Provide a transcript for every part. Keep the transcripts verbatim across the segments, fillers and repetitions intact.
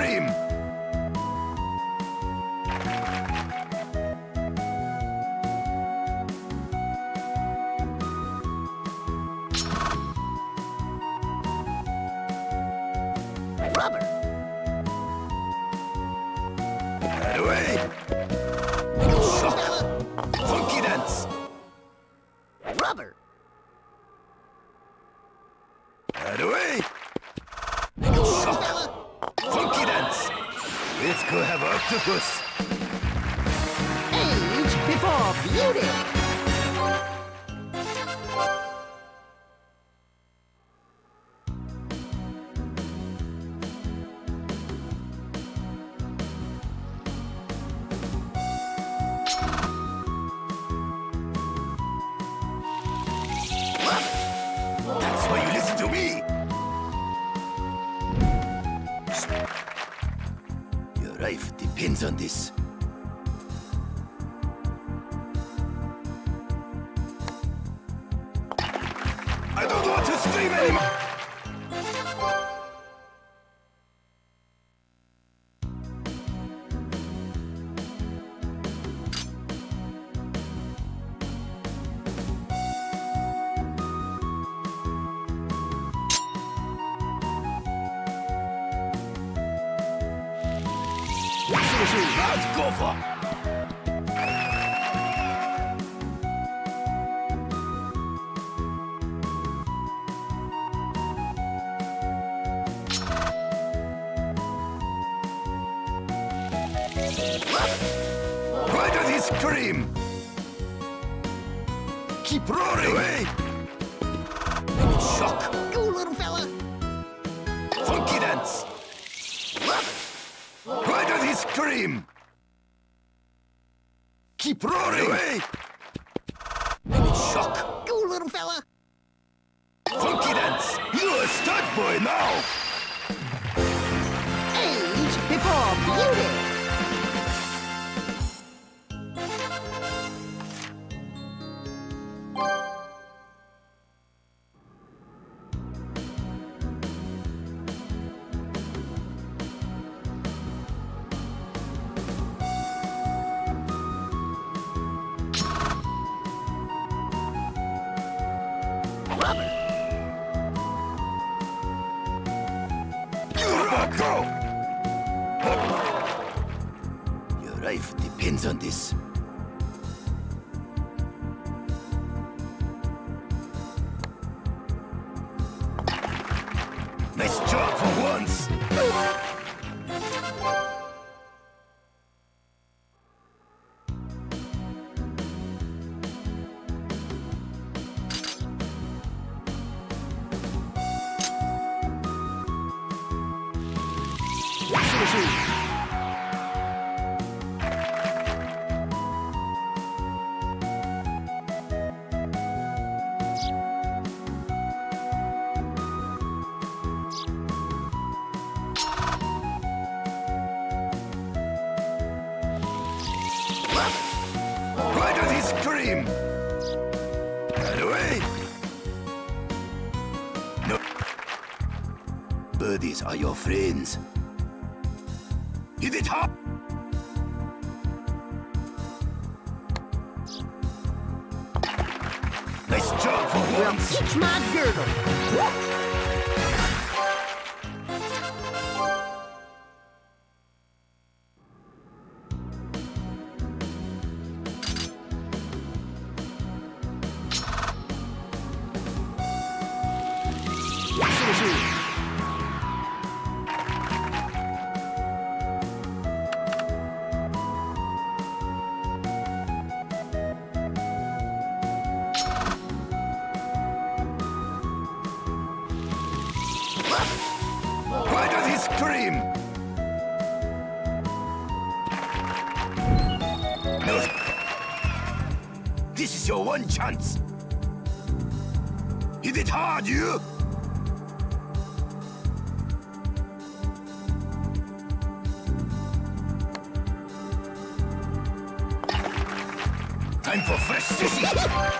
scream! Rubber. Head away! Shock! Funky dance! Rubber. Head away! Shock! Funky dance! Let's go have octopus! Age before beauty. That's why you listen to me! Your life depends on this. I don't want to scream anymore! Let's go for! Why does he scream? Keep roaring away! Shock! You little fella. Funky dance! Why does he scream? Keep roaring away! Shock! You little fella. Funky dance! You're a stud boy now! Age before beauty. Rubber. You go! Your life depends on this. Nice job for once! Washing machine. Why does he scream? Right away! No. Birdies are your friends. Hit it hard! Nice job for Well, once! itch my girdle. Washing machine. Why does he scream? No. This is your one chance. Hit it hard, you! Time for fresh sushi!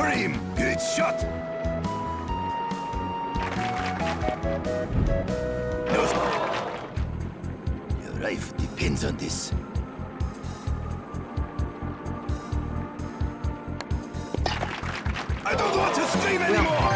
scream! Good shot! No. Your life depends on this. I don't want to scream anymore!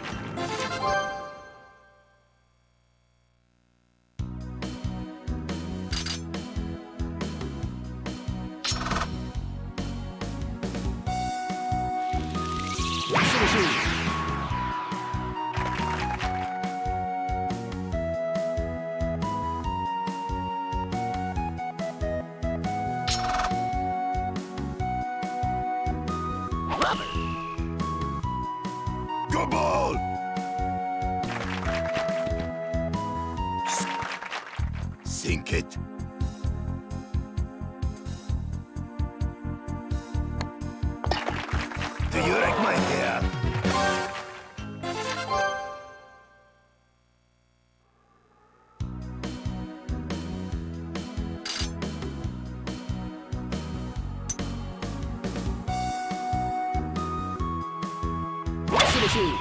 Go ball! Sink it. Do you like my hair? Shoot.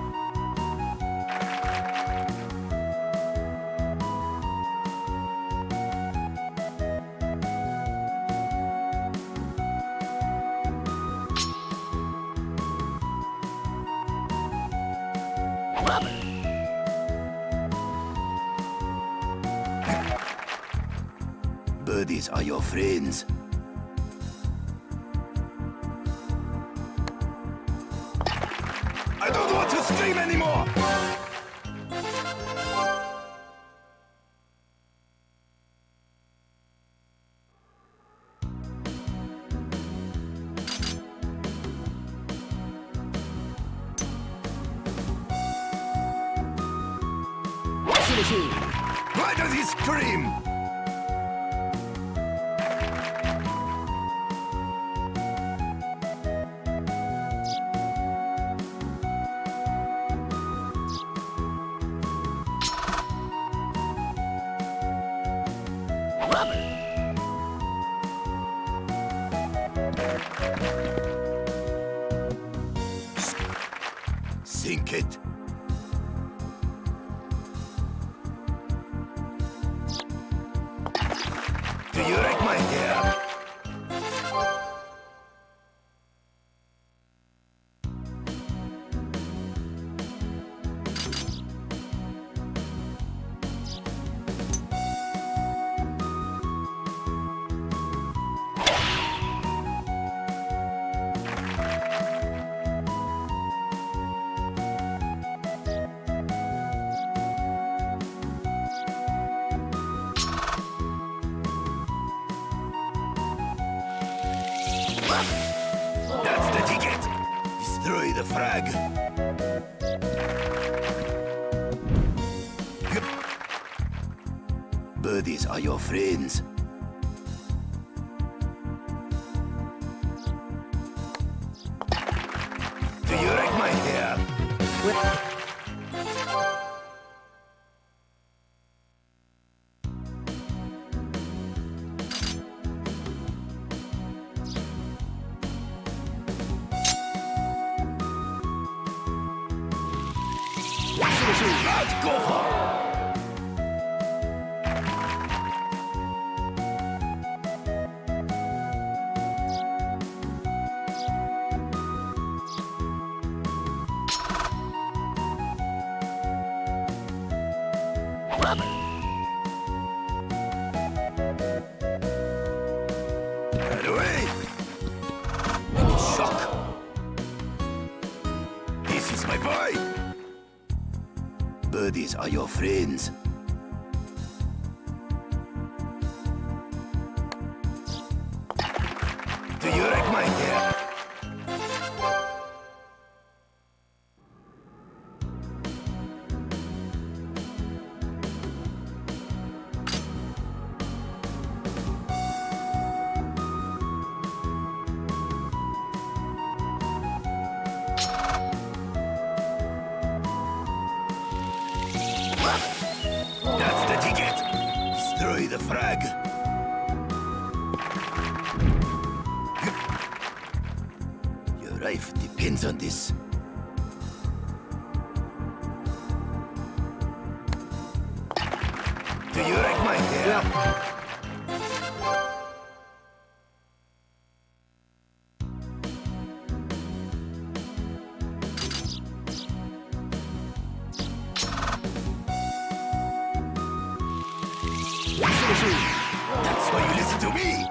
Birdies are your friends. I don't want to scream anymore! Why does he scream? Sink it. Do you like my hair? That's the ticket! Destroy the frag! Birdies are your friends. Do you like my hair? Let's go for Get away! Shock! This is my boy! Birdies are your friends. Do you like my hair? That's the ticket! Destroy the frag! Your life depends depends on this. Do you like my hair? Yeah. That's why you listen to me!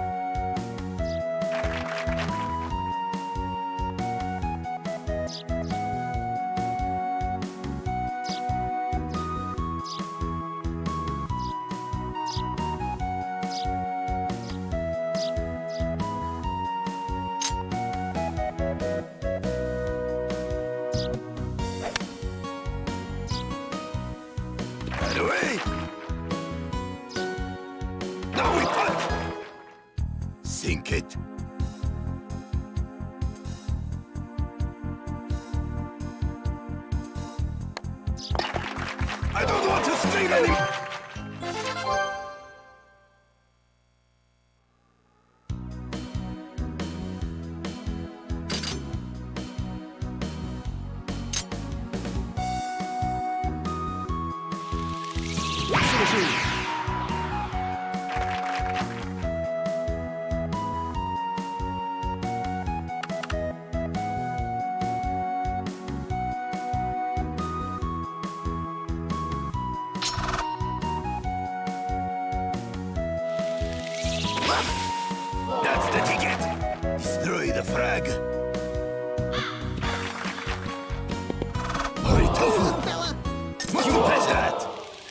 Right away! Now we cut! Sink it. I don't want to strain anymore! That's the ticket! Destroy the frag! Hurry, Tofu! Must you pass that?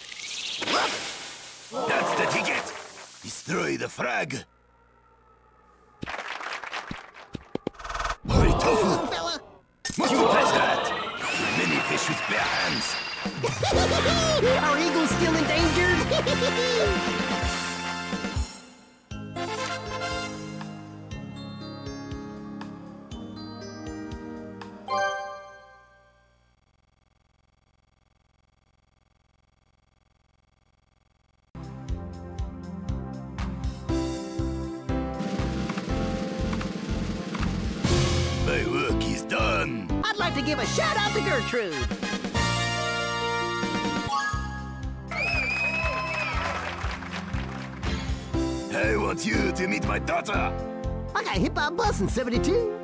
That's the ticket! Destroy the frag! Hurry, Tofu! Must you pass that? Many fish with bare hands! Our eagle's still endangered? My work is done! I'd like to give a shout out to Gertrude. I want you to meet my daughter! I got hit by a bus in seventy-two.